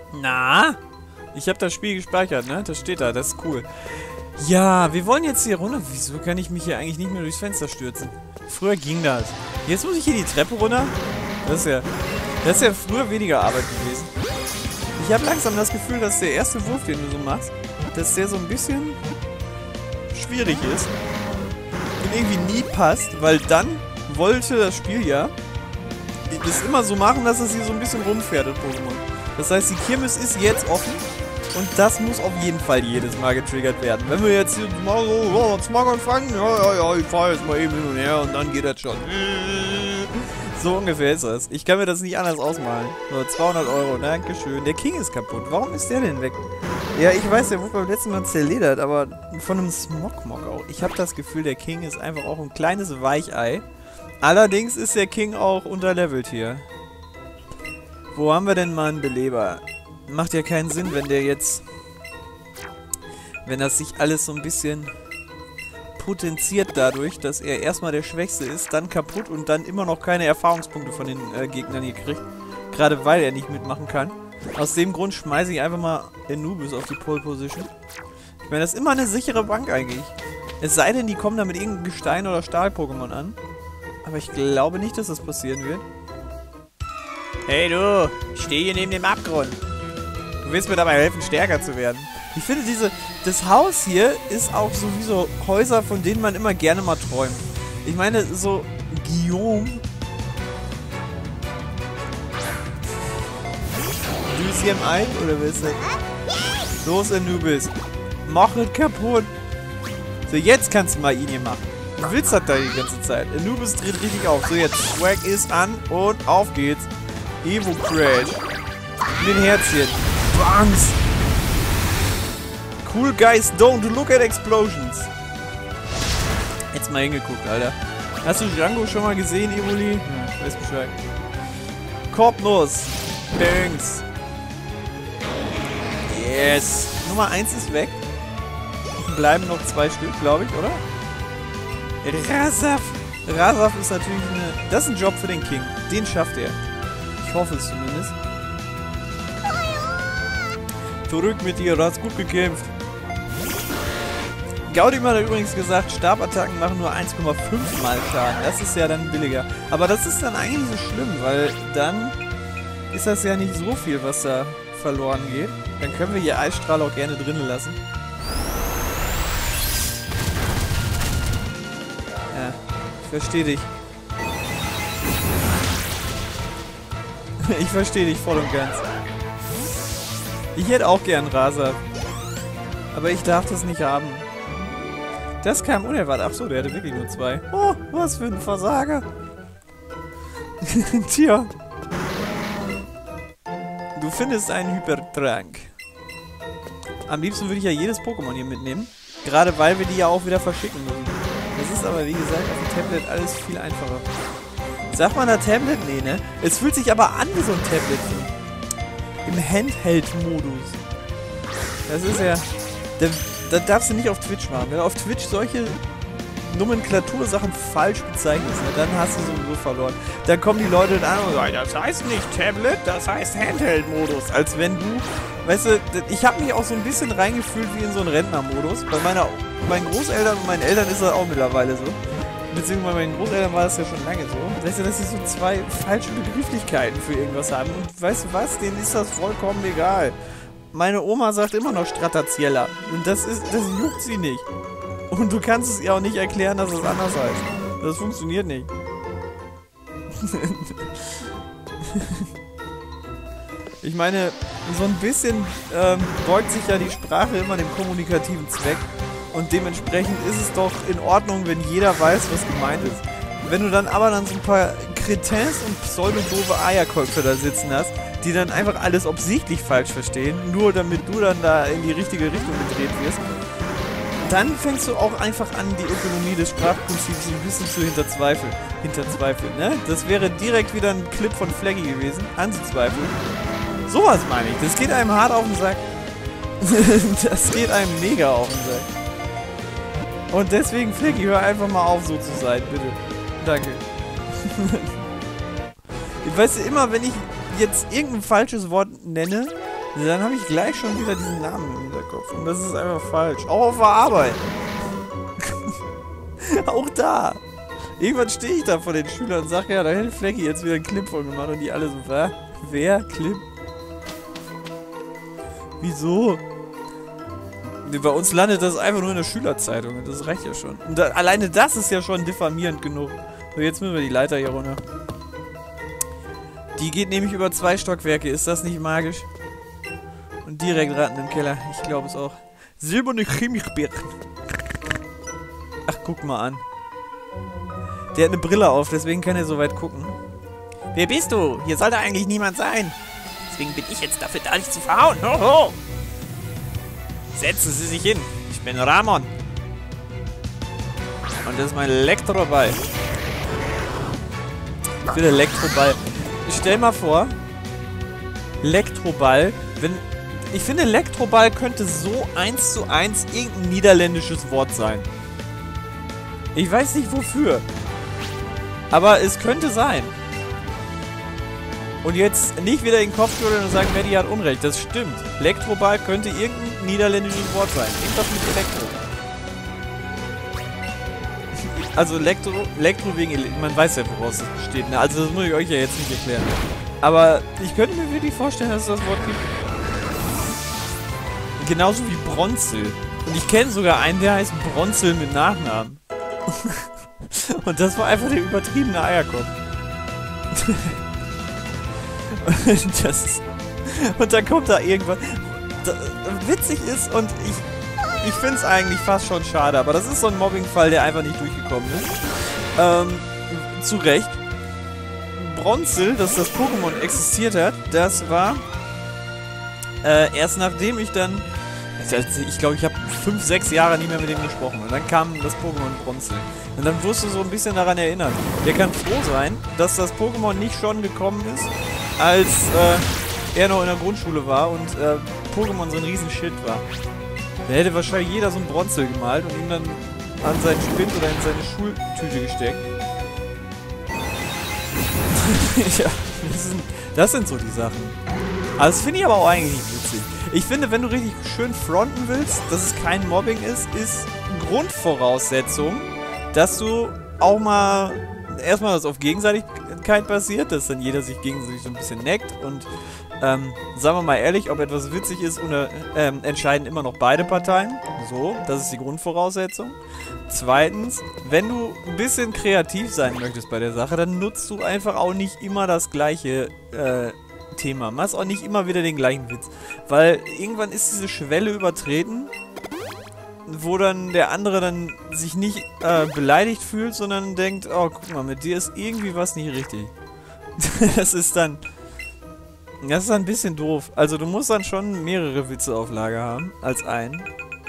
Na? Ich habe das Spiel gespeichert, ne? Das steht da, das ist cool. Ja, wir wollen jetzt hier runter. Wieso kann ich mich hier eigentlich nicht mehr durchs Fenster stürzen? Früher ging das. Jetzt muss ich hier die Treppe runter. Das ist ja früher weniger Arbeit gewesen. Ich habe langsam das Gefühl, dass der erste Wurf, den du so machst, dass der so ein bisschen schwierig ist. Und irgendwie nie passt, weil dann wollte das Spiel ja das immer so machen, dass es hier so ein bisschen rumfährt, das Pokémon. Das heißt, die Kirmes ist jetzt offen und das muss auf jeden Fall jedes Mal getriggert werden. Wenn wir jetzt hier mal so, jetzt mal anfangen, ja, ich fahre jetzt mal eben hin und her und dann geht das schon. So ungefähr ist das. Ich kann mir das nicht anders ausmalen. Nur 200 Euro, dankeschön. Der King ist kaputt. Warum ist der denn weg? Ja, ich weiß, der wurde beim letzten Mal zerledert, aber von einem Smogmog auch. Ich habe das Gefühl, der King ist einfach auch ein kleines Weichei. Allerdings ist der King auch unterlevelt hier. Wo haben wir denn mal einen Beleber? Macht ja keinen Sinn, wenn der jetzt... Wenn das sich alles so ein bisschen potenziert dadurch, dass er erstmal der Schwächste ist, dann kaputt und dann immer noch keine Erfahrungspunkte von den Gegnern hier kriegt. Gerade weil er nicht mitmachen kann. Aus dem Grund schmeiße ich einfach mal Anubis auf die Pole Position. Ich meine, das ist immer eine sichere Bank eigentlich. Es sei denn, die kommen da mit irgendeinem Gestein- oder Stahl-Pokémon an. Aber ich glaube nicht, dass das passieren wird. Hey du, ich stehe hier neben dem Abgrund. Du willst mir dabei helfen, stärker zu werden. Ich finde das Haus hier ist auch sowieso Häuser, von denen man immer gerne mal träumt. Ich meine, so Guillaume. Lucien ein, oder wer ist das? Los, Anubis. Mach es kaputt. So, jetzt kannst du mal ihn hier machen. Du willst das da die ganze Zeit. Anubis dreht richtig auf. So, jetzt Swag ist an und auf geht's. Evo Crash. Mit den Herzchen. Bangs. Cool guys don't look at explosions. Jetzt mal hingeguckt, Alter. Hast du Django schon mal gesehen, Evoli? Ja, weiß Bescheid. Korbnuss. Bangs. Yes. Nummer 1 ist weg. Bleiben noch 2 Stück, glaube ich, oder? Rasaf. Rasaf ist natürlich das ist ein Job für den King. Den schafft er. Ich hoffe es zumindest. Zurück mit dir, du hast gut gekämpft. Gaudim hat übrigens gesagt, Stabattacken machen nur 1,5 mal Schaden. Das ist ja dann billiger. Aber das ist dann eigentlich nicht so schlimm, weil dann ist das ja nicht so viel, was da verloren geht. Dann können wir hier Eisstrahl auch gerne drinnen lassen. Ja, ich verstehe dich. Ich verstehe dich voll und ganz. Ich hätte auch gern Rasaf. Aber ich darf das nicht haben. Das kam unerwartet. Achso, der hatte wirklich nur 2. Oh, was für ein Versager. Tja. Du findest einen Hypertrank. Am liebsten würde ich ja jedes Pokémon hier mitnehmen. Gerade weil wir die ja auch wieder verschicken müssen. Das ist aber, wie gesagt, auf dem Tablet alles viel einfacher. Sagt man da Tablet? Nee, ne? Es fühlt sich aber an wie so ein Tablet. Im Handheld-Modus. Das ist ja... Das darfst du nicht auf Twitch machen. Wenn du auf Twitch solche Nomenklatursachen falsch bezeichnest, ne, dann hast du sowieso verloren. Dann kommen die Leute an und sagen, das heißt nicht Tablet, das heißt Handheld-Modus. Als wenn du... Weißt du, ich habe mich auch so ein bisschen reingefühlt wie in so einen Rentner-Modus. Bei meinen Großeltern und meinen Eltern ist das auch mittlerweile so. Beziehungsweise bei meinen Großeltern war das ja schon lange so. Weißt du, dass sie so 2 falsche Begrifflichkeiten für irgendwas haben. Und weißt du was? Denen ist das vollkommen egal. Meine Oma sagt immer noch Strataciella. Und das juckt sie nicht. Und du kannst es ihr auch nicht erklären, dass es anders heißt. Das funktioniert nicht. Ich meine, so ein bisschen beugt sich ja die Sprache immer dem kommunikativen Zweck. Und dementsprechend ist es doch in Ordnung, wenn jeder weiß, was gemeint ist. Wenn du dann aber so ein paar Kretins und pseudodove Eierköpfe da sitzen hast, die dann einfach alles absichtlich falsch verstehen, nur damit du dann da in die richtige Richtung gedreht wirst, dann fängst du auch einfach an, die Ökonomie des Sprachprinzips ein bisschen zu hinterzweifeln, ne? Das wäre direkt wieder ein Clip von Flaggy gewesen, anzuzweifeln. Sowas meine ich, das geht einem hart auf den Sack. Das geht einem mega auf den Sack. Und deswegen, Flaggy, hör einfach mal auf, so zu sein, bitte. Danke. Ich weiß immer, wenn ich jetzt irgendein falsches Wort nenne, Dann habe ich gleich schon wieder diesen Namen im Hinterkopf. Und das ist einfach falsch. Auch auf der Arbeit. Auch da. Irgendwann stehe ich da vor den Schülern und sage, ja, da hätte Flecki jetzt wieder einen Clip von gemacht. Und die alle so, wer? Clip? Wieso? Bei uns landet das einfach nur in der Schülerzeitung. Das reicht ja schon. Und alleine das ist ja schon diffamierend genug. So, jetzt müssen wir die Leiter hier runter. Die geht nämlich über 2 Stockwerke. Ist das nicht magisch? Und direkt Ratten im Keller. Ich glaube es auch. Silberne Chemikbeeren. Ach, guck mal an. Der hat eine Brille auf, deswegen kann er so weit gucken. Wer bist du? Hier sollte eigentlich niemand sein. Deswegen bin ich jetzt dafür da, dich zu verhauen. Hoho! Setzen Sie sich hin. Ich bin Ramon. Und das ist mein Elektroball. Ich will Elektroball. Stell mal vor, Elektroball, ich finde, Elektroball könnte so 1:1 irgendein niederländisches Wort sein. Ich weiß nicht wofür. Aber es könnte sein. Und jetzt nicht wieder in den Kopf schütteln und sagen, Maddie hat Unrecht. Das stimmt. Elektroball könnte irgendein niederländisches Wort sein. Irgendwas mit Elektro. Also Elektro wegen... Man weiß ja, woraus es steht. Ne? Also das muss ich euch ja jetzt nicht erklären. Aber ich könnte mir wirklich vorstellen, dass es das Wort gibt. Genauso wie Bronzel. Und ich kenne sogar einen, der heißt Bronzel mit Nachnamen. Und das war einfach der übertriebene Eierkopf. Und dann kommt da irgendwas... witzig ist und ich finde es eigentlich fast schon schade, aber das ist so ein Mobbing-Fall, der einfach nicht durchgekommen ist. Zu Recht. Bronzel, dass das Pokémon existiert hat, das war erst nachdem ich dann... Ich glaube, ich habe 5, 6 Jahre nie mehr mit dem gesprochen. Und dann kam das Pokémon Bronzel. Und dann wirst du so ein bisschen daran erinnern. Der kann froh sein, dass das Pokémon nicht schon gekommen ist, als er noch in der Grundschule war und Pokémon so ein riesen Shit war. Da hätte wahrscheinlich jeder so ein Bronzel gemalt und ihn dann an seinen Spind oder in seine Schultüte gesteckt. Ja, das sind so die Sachen. Aber das finde ich aber auch eigentlich nicht witzig. Ich finde, wenn du richtig schön fronten willst, dass es kein Mobbing ist Grundvoraussetzung, dass du auch mal erstmal das auf Gegenseitigkeit basiert, dass dann jeder sich gegenseitig so ein bisschen neckt und sagen wir mal ehrlich, ob etwas witzig ist oder entscheiden immer noch beide Parteien. So, das ist die Grundvoraussetzung. Zweitens, wenn du ein bisschen kreativ sein möchtest bei der Sache, dann nutzt du einfach auch nicht immer das gleiche Thema. Machst auch nicht immer wieder den gleichen Witz. Weil irgendwann ist diese Schwelle übertreten, wo dann der andere dann sich nicht beleidigt fühlt, sondern denkt, oh, guck mal, mit dir ist irgendwie was nicht richtig. Das ist dann ein bisschen doof. Also du musst dann schon mehrere Witze auf Lager haben, als einen.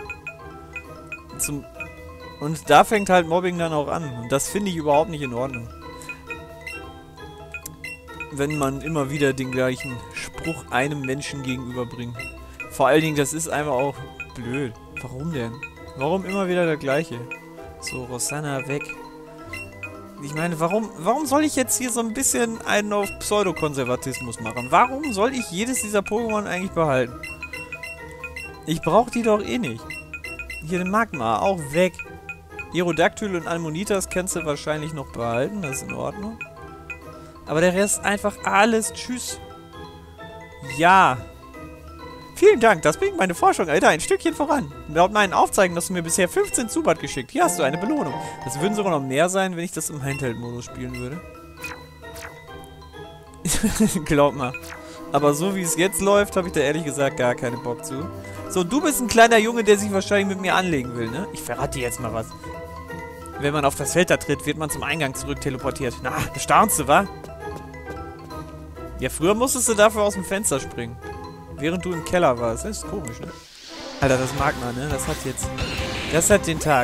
Und da fängt halt Mobbing dann auch an. Und das finde ich überhaupt nicht in Ordnung. Wenn man immer wieder den gleichen Spruch einem Menschen gegenüberbringt. Vor allen Dingen, das ist einfach auch blöd. Warum denn? Warum immer wieder der gleiche? So, Rosanna weg. Ich meine, warum soll ich jetzt hier so ein bisschen einen auf Pseudokonservatismus machen? Warum soll ich jedes dieser Pokémon eigentlich behalten? Ich brauche die doch eh nicht. Hier den Magmar, auch weg. Aerodactyl und Almonitas kannst du wahrscheinlich noch behalten, das ist in Ordnung. Aber der Rest einfach alles. Tschüss. Ja. Vielen Dank, das bringt meine Forschung, Alter, ein Stückchen voran. Laut meinen Aufzeigen hast du mir bisher 15 Zubat geschickt. Hier hast du eine Belohnung. Das würden sogar noch mehr sein, wenn ich das im Handheld-Modus spielen würde. Glaub mal. Aber so wie es jetzt läuft, habe ich da ehrlich gesagt gar keinen Bock zu. So, du bist ein kleiner Junge, der sich wahrscheinlich mit mir anlegen will, ne? Ich verrate dir jetzt mal was. Wenn man auf das Feld da tritt, wird man zum Eingang zurück teleportiert. Na, das staunst du, wa? Ja, früher musstest du dafür aus dem Fenster springen. Während du im Keller warst. Das ist komisch, ne? Alter, das mag man, ne? Das hat den Tag.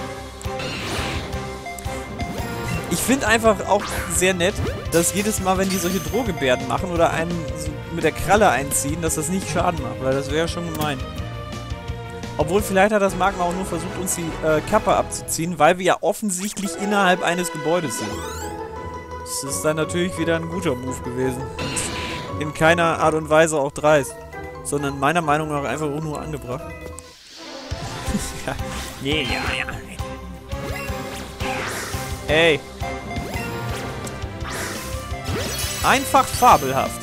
Ich finde einfach auch sehr nett, dass jedes Mal, wenn die solche Drohgebärden machen oder einen so mit der Kralle einziehen, dass das nicht Schaden macht, weil das wäre schon gemein. Obwohl, vielleicht hat das Magma auch nur versucht, uns die Kappe abzuziehen, weil wir ja offensichtlich innerhalb eines Gebäudes sind. Das ist dann natürlich wieder ein guter Move gewesen. In keiner Art und Weise auch dreist. sondern meiner Meinung nach einfach auch nur angebracht. Ja. Nee, ja. Ey. Einfach fabelhaft.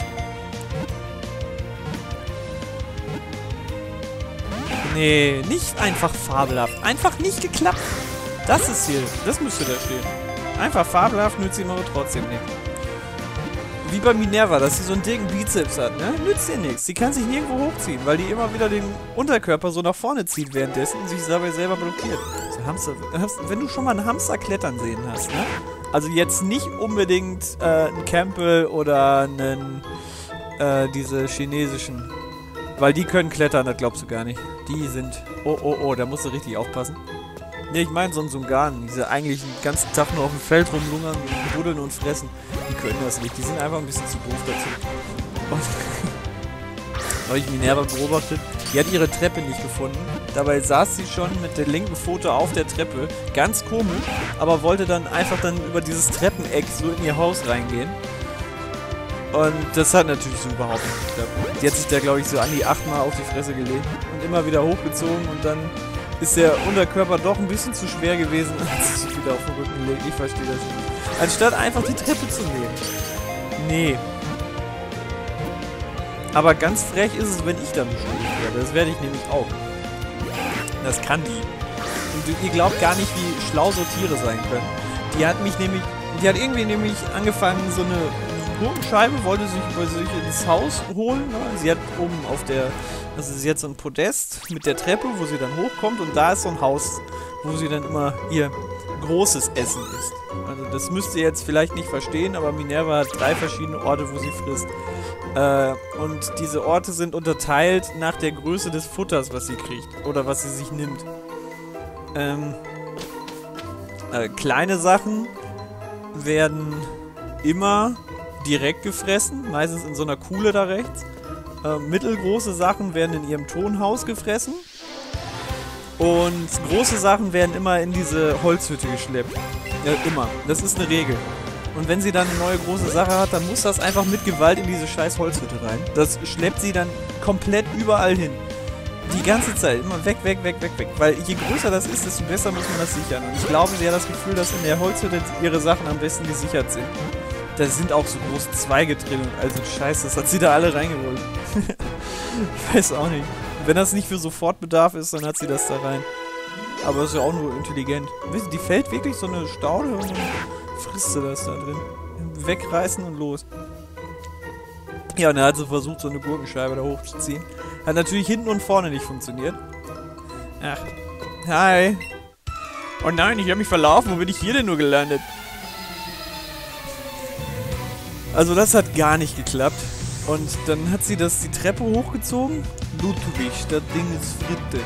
Nee, nicht einfach fabelhaft. Einfach nicht geklappt. Das ist hier. Das müsste da stehen. Einfach fabelhaft nützt ihm aber trotzdem nichts. Wie bei Minerva, dass sie so einen dicken Bizeps hat, ne? Nützt ihr nichts. Sie kann sich nirgendwo hochziehen, weil die immer wieder den Unterkörper so nach vorne zieht währenddessen und sich dabei selber blockiert. So Hamster, wenn du schon mal einen Hamster klettern sehen hast, ne? Also jetzt nicht unbedingt einen Campbell oder einen, diese chinesischen. Weil die können klettern, das glaubst du gar nicht. Die sind... Oh, da musst du richtig aufpassen. Ne, ich meine so ein Sungan, diese eigentlich den ganzen Tag nur auf dem Feld rumlungern und buddeln und fressen. Die können das nicht, die sind einfach ein bisschen zu doof dazu. Und habe ich Minerva beobachtet, die hat ihre Treppe nicht gefunden. Dabei saß sie schon mit der linken Pfote auf der Treppe, ganz komisch, aber wollte dann einfach über dieses Treppeneck so in ihr Haus reingehen. Und das hat natürlich so überhaupt nicht geklappt. Die hat sich da, glaube ich, so an die 8-mal auf die Fresse gelegt und immer wieder hochgezogen und dann ist der Unterkörper doch ein bisschen zu schwer gewesen und hat sich wieder auf den Rücken gelegt. Ich verstehe das nicht. Anstatt einfach die Treppe zu nehmen. Nee. Aber ganz frech ist es, wenn ich dann beschuldigt werde. Das werde ich nämlich auch. Das kann die. Und ihr glaubt gar nicht, wie schlau so Tiere sein können. Die hat irgendwie nämlich angefangen, so eine Gurkenscheibe wollte sich bei sich ins Haus holen. Ne? Sie hat oben sie hat so ein Podest mit der Treppe, wo sie dann hochkommt und da ist so ein Haus, wo sie dann immer ihr großes Essen isst. Also das müsst ihr jetzt vielleicht nicht verstehen, aber Minerva hat 3 verschiedene Orte, wo sie frisst. Und diese Orte sind unterteilt nach der Größe des Futters, was sie kriegt oder was sie sich nimmt. Kleine Sachen werden immer direkt gefressen, meistens in so einer Kuhle da rechts. Mittelgroße Sachen werden in ihrem Tonhaus gefressen. Und große Sachen werden immer in diese Holzhütte geschleppt. Immer. Das ist eine Regel. Und wenn sie dann eine neue große Sache hat, dann muss das einfach mit Gewalt in diese scheiß Holzhütte rein. Das schleppt sie dann komplett überall hin. Die ganze Zeit. Immer weg. Weil je größer das ist, desto besser muss man das sichern. Und ich glaube, sie hat das Gefühl, dass in der Holzhütte ihre Sachen am besten gesichert sind. Da sind auch so große Zweige drin. Also scheiße, das hat sie da alle reingeholt. Ich weiß auch nicht. Wenn das nicht für Sofortbedarf ist, dann hat sie das da rein. Aber das ist ja auch nur intelligent. Die fällt wirklich so eine Staude und dann frisst sie das da drin. Wegreißen und los. Ja, und dann hat sie versucht, so eine Gurkenscheibe da hochzuziehen. Hat natürlich hinten und vorne nicht funktioniert. Ach. Hi. Oh nein, ich habe mich verlaufen. Wo bin ich hier denn nur gelandet? Also das hat gar nicht geklappt. Und dann hat sie die Treppe hochgezogen. Ludwig, das Ding ist Fritte.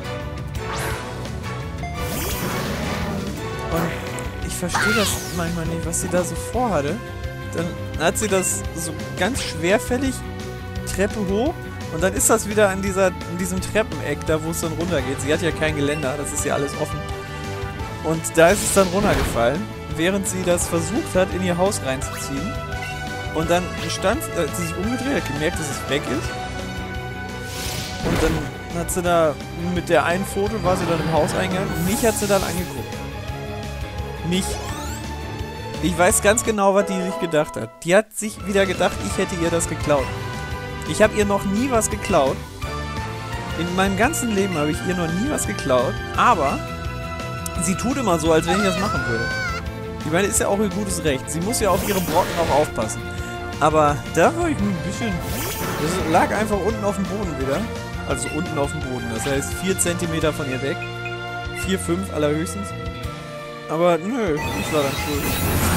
Und ich verstehe das manchmal nicht, was sie da so vorhatte. Dann hat sie das so ganz schwerfällig Treppe hoch und dann ist das wieder in diesem Treppeneck, da wo es dann runtergeht. Sie hat ja kein Geländer, das ist ja alles offen. Und da ist es dann runtergefallen, während sie das versucht hat, in ihr Haus reinzuziehen. Und dann hat sie sich umgedreht, hat gemerkt, dass es weg ist. Und dann hat sie da, mit der einen Foto war sie dann im Hauseingang und mich hat sie dann angeguckt. Mich. Ich weiß ganz genau, was die sich gedacht hat. Die hat sich wieder gedacht, ich hätte ihr das geklaut. Ich habe ihr noch nie was geklaut. In meinem ganzen Leben habe ich ihr noch nie was geklaut. Aber sie tut immer so, als wenn ich das machen würde. Ich meine, ist ja auch ihr gutes Recht. Sie muss ja auf ihre Brocken auch aufpassen. Aber da war ich ein bisschen... Das lag einfach unten auf dem Boden wieder. Also unten auf dem Boden. Das heißt 4 cm von ihr weg. 4, 5 allerhöchstens. Aber nö, ich war dann schuld.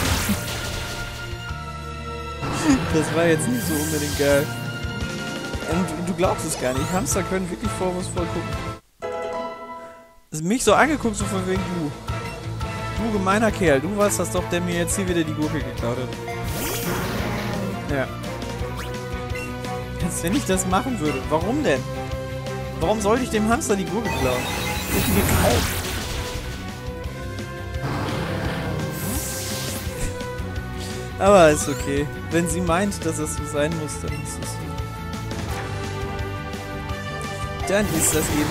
Das war jetzt nicht so unbedingt geil. Und du glaubst es gar nicht. Hamster können wirklich vorwurfsvoll gucken. Mich so angeguckt, so von wegen du. Du gemeiner Kerl, du warst das doch, der mir jetzt hier wieder die Gurke geklaut hat. Ja. Jetzt, wenn ich das machen würde, warum denn? Warum sollte ich dem Hamster die Gurke klauen? Ich hätte die gekauft. Aber ist okay. Wenn sie meint, dass es so sein muss, dann ist es so. Dann ist das eben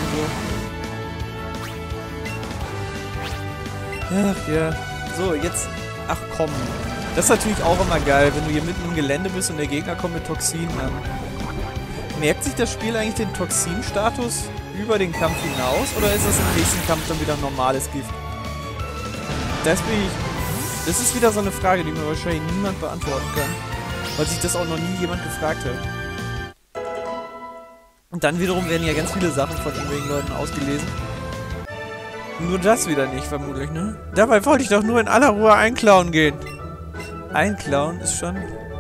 so. Ach ja. So, jetzt... Ach komm. Das ist natürlich auch immer geil, wenn du hier mitten im Gelände bist und der Gegner kommt mit Toxinen an. Merkt sich das Spiel eigentlich den Toxin-Status über den Kampf hinaus? Oder ist das im nächsten Kampf dann wieder normales Gift? Das ist wieder so eine Frage, die mir wahrscheinlich niemand beantworten kann. Weil sich das auch noch nie jemand gefragt hat. Und dann wiederum werden ja ganz viele Sachen von irgendwelchen Leuten ausgelesen. Nur das wieder nicht, vermutlich, ne? Dabei wollte ich doch nur in aller Ruhe einklauen gehen. Einklauen ist schon...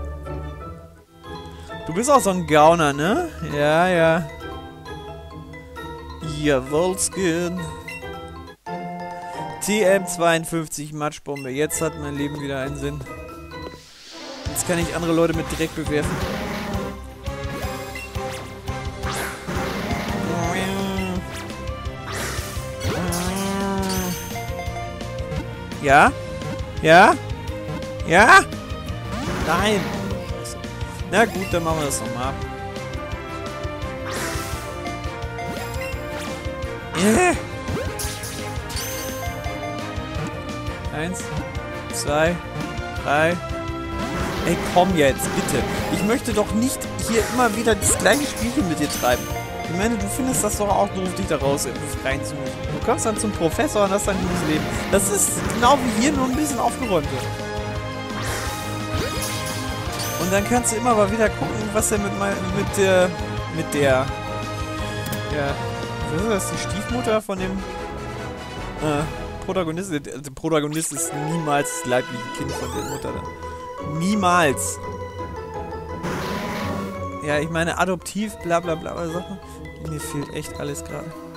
Du bist auch so ein Gauner, ne? Ja, ja. Jawohl, Skin. TM52 Matschbombe. Jetzt hat mein Leben wieder einen Sinn. Jetzt kann ich andere Leute mit Dreck bewerfen. Ja? Ja? Ja? Nein! Na gut, dann machen wir das nochmal. Eins, 2, 3. Ey, komm jetzt, bitte. Ich möchte doch nicht hier immer wieder das gleiche Spielchen mit dir treiben. Ich meine, du findest das doch auch doof, dich da raus reinzumischen. Du kommst dann zum Professor und hast dein gutes Leben. Das ist genau wie hier, nur ein bisschen aufgeräumt wird. Und dann kannst du immer mal wieder gucken, was er mit der, ja, was ist das, die Stiefmutter von dem, Protagonist. Der Protagonist ist niemals das leibliche Kind von der Mutter da. Niemals. Ja, ich meine, adoptiv, bla bla bla, aber sag mal, mir fehlt echt alles gerade.